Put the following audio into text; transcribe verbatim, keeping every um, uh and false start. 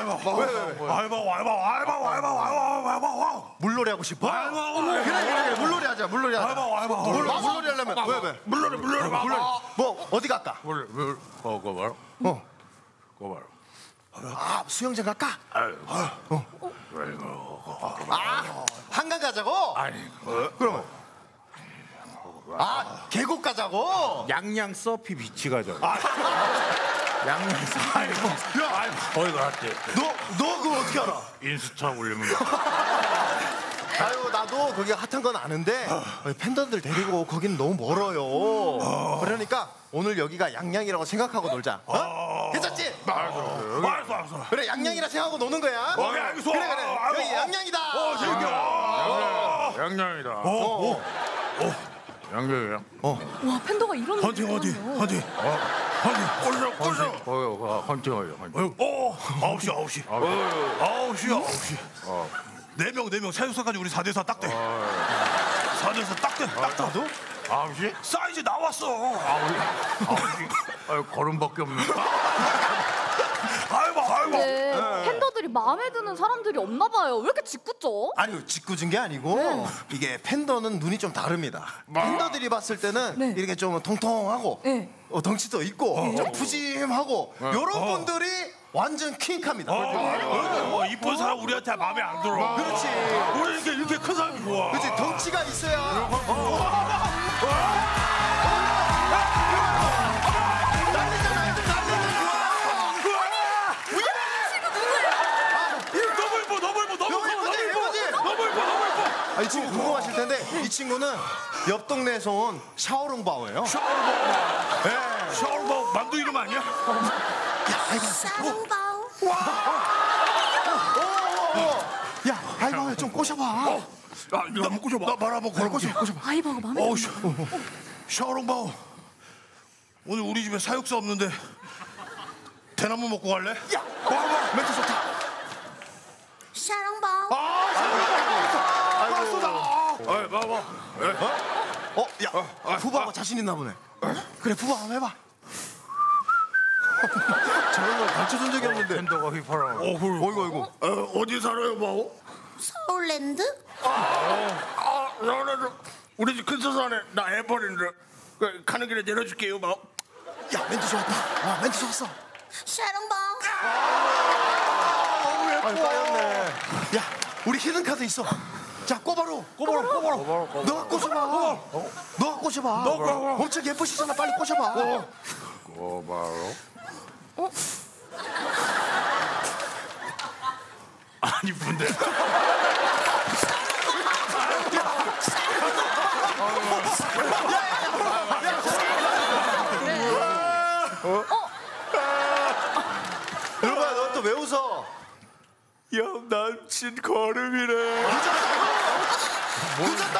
왜, 왜, 왜? 알바, 알바, 알바, 알바, 알바, 물놀이 하고 싶어? 알바, 그래, 그래, 그래. 물놀이 하자, 물놀이 하자. 알바, 알바, 물, 물놀이 하려면 왜, 왜? 물놀이, 물놀이, 물놀이. 뭐, 어디 갈까? 물, 물, 어, 그거 봐라. 어. 그거 봐라. 아, 수영장 갈까? 어. 왜 이거? 아, 한강 가자고? 아니, 그러면? 아, 계곡 가자고? 양양 서피 비치 가자. 양양 서피. 야, 거기 갔지. 너, 너 그거 어떻게 알아? 인스타 올리면. 아유, 나도 거기 핫한 건 아는데 팬더들 데리고 거기는 너무 멀어요. 그러니까 오늘 여기가 양양이라고 생각하고 놀자. 어? 괜찮지? 알았어, 알았어. 그래, 양양이라 생각하고 노는 거야. 어, 알겠어. 그래, 그래. 어, 여기 양양이다. 어, 재밌다. 양양이다. 어, 어. 양양이야. 와 팬더가 이런 헌팅, 헌팅, 헌팅. 헌팅, 꼴려, 꼴려. 거기 가 헌팅하여. 헌팅. 어, 아홉 시, 아홉 시. 아홉 시, 아홉 시. 네 명, 네 명. 사육사까지 우리 사 대 사 딱 돼. 사 대 사 딱 돼. 딱 나도? 아홉 시? 사이즈 나왔어. 아홉 시? 아홉 시? 아유, 걸음밖에 없네. 아이고, 아이고. 네, 팬더들이 마음에 드는 사람들이 없나 봐요. 왜 이렇게 짓궂죠? 아니, 짓궂은 게 아니고 이게 팬더는 눈이 좀 다릅니다. 팬더들이 봤을 때는 네. 이렇게 좀 통통하고 네. 어, 덩치도 있고 좀 푸짐하고 이런 분들이 완전 퀸카입니다. 어, 이쁜 사람 우리한테 마음에 안 들어. 그렇지. 우리 이렇게 이렇게 큰 사람이 좋아. 그렇지. 덩치가 있어야. 너무 예뻐, 너무 예뻐, 너무 너무 예뻐, 예쁘지, 예쁘지? 너무 예뻐, 너무 예뻐. 아, 이 친구 궁금하실 텐데 이 친구는 옆 동네에서 온 샤오롱바오예요. 샤오롱바오. 예, 샤오롱바오 만두 이름 아니야? 샤롱바오. 야, 아이고 좀 꼬셔봐. 야, 이거 한번 꼬셔봐. 나 말 한번 걸어보자. 꼬셔봐. 아이바가 마음에 어우, 드는 샤, 샤오롱바오. 오늘 우리 집에 사육사 없는데 대나무 먹고 갈래? 야, 와, 멘트 좋다. 샤롱바오. 아이고. 아, 봐봐. 어, 야, 푸바가 자신 있나 보네. 그래, 푸바 한번 해봐. 저런 걸 가르쳐준 적이 없는데. 팬더가 휘파람. 어, 그, 어이구, 어이구. 어, 어디 살아요, 바오? 서울랜드. 아, 나는 우리 집 근처산에 나 애벌인데 그, 가는 길에 내려줄게요, 바오. 야, 멘트 좋았다. 아, 멘트 좋았어. 샤롱바오. 아유, 까였네. 야, 우리 히든 카드 있어. 자, 꼬바로, 꼬바로, 꼬바로. 너가 꼬셔봐. 너가 꼬셔봐. 엄청 예쁘시잖아. 빨리 꼬셔봐. 그거 바로. 안 이쁜데. 여러분, 너 또 왜 웃어? 야, 남친 걸음이래. 늦었다.